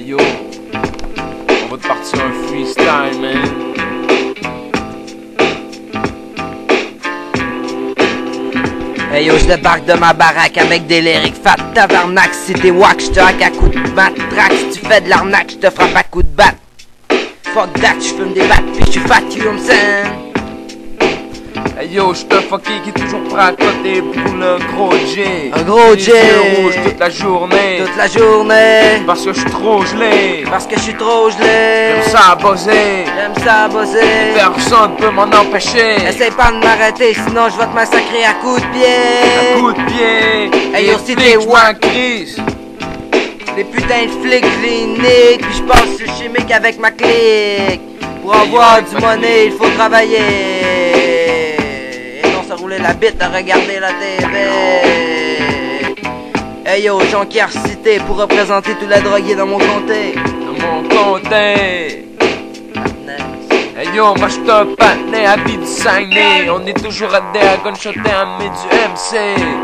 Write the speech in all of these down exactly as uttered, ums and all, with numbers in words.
Hey yo, on va te partir un freestyle, man. Hey yo, je débarque de ma baraque avec des lyrics fat tabarnak. Si t'es wack, j'te hack à coups de matraque. Si tu fais de l'arnaque, j'te frappe à coups de batte. Fuck that, j'fume des battes pis j'suis fat, you know what I'm saying? Hey yo, j'suis un fucké qui est toujours prêt à côté pour le gros J. Un gros Les J. yeux rouges toute la journée. Toute la journée. Parce que j'suis trop gelé. Parce que j'suis trop gelé. J'aime ça bosser. J'aime ça bosser. Personne peut m'en empêcher. Essaye pas de m'arrêter, sinon je vais te massacrer à coups de pied. Un coup de pied. Hey, Les yo, si flics, t'es j'm'en wack. crise. Les putains de flics cliniques, puis j'passe sur chimique avec ma clique. Pour avoir du money, il faut travailler. Et non se rouler la bite à regarder la T V. Hey yo, Jean-Pierre Cité pour représenter tous les drogués dans mon comté. Dans mon comté. Hey yo, moi j'suis un patiné à vie du Saguenay. On est toujours à des à gunshotter à mes du M C.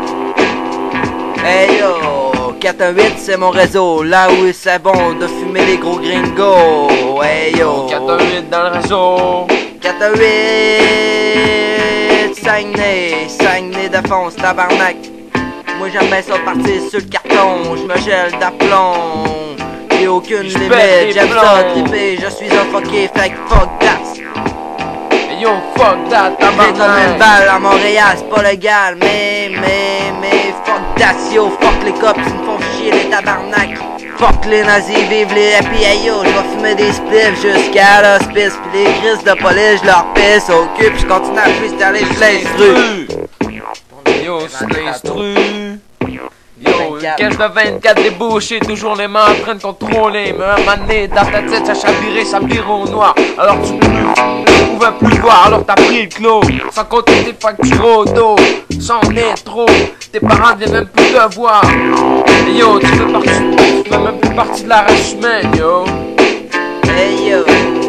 Hey yo, quatre un huit c'est mon réseau, là où c'est bon de fumer les gros gringos. Hey yo, quatre un huit dans le réseau. quatre un huit, Saguenay, Saguenay de fonce, tabarnak. Moi j'aime bien ça partir sur le carton, je me gèle d'aplomb. J'ai aucune J'pète limite, les j'aime ça plombs. tripper, je suis un fucké, fait que fuck that. Hey yo, fuck that, J'ai comme une tabarnak. balle à Montréal, c'est pas légal, mais, mais, mais, fuck that, yo, fuck les cops, ils me font chier les tabarnak. Fuck les nazis, vive les happy, hey yo, j'vais fumer des spliffs jusqu'à l'hospice, pis les crises de police, j'leur pisse au cul, pis j'continue à freestyler, j'l'instru. Yo, c'est l'instru. Yo, une caisse de vingt-quatre débouchée, toujours les mains en train de contrôler. Mais un moment donné, dans ta tête, ça chavirait, ça vire au noir. Alors tu ne pouvais plus voir, alors t'as pris le clos. Sans compter tes factures au dos, c'en est trop. Tes parents viennent même plus te voir. Et yo, tu fais partie, tu fais même plus partie de la race humaine, yo. Hey yo.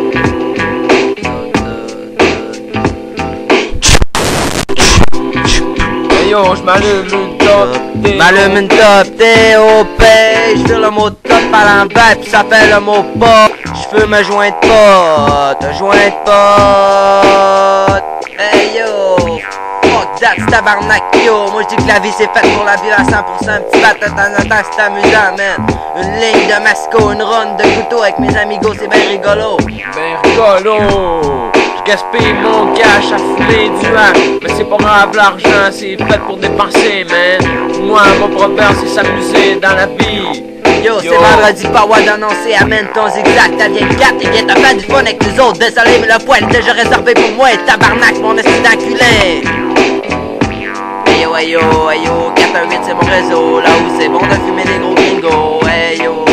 Et yo, j'm'allume une top. M'allume une top T O P, j'fais le mot top à l'envers pis ça fait le mot pot. J'fais me joindre pote, joindre pote. Hey yo, fuck that tabarnak yo. Moi j'dis que la vie c'est faite pour la vivre à cent pour cent. Un petit bat de temps en temps c'est amusant man. Une ligne de masco, une ronde de couteau avec mes amigos c'est ben rigolo. Ben rigolo. Gaspille mon cash à fouler du hack. Mais c'est pas grave, l'argent c'est fait pour dépenser, man. Moi, mon problème c'est s'amuser dans la vie. Yo, c'est vendredi, pas ouais d'annoncer, amène ton zigzag, ta vieille carte et viens te faire du fun avec nous autres. Désolé, mais le poil est déjà réservé pour moi et tabarnak, mon esti d'enculé. Hey yo, hey yo, hey yo, quatre un huit c'est mon réseau, là où c'est bon de fumer des gros gringos. Hey yo.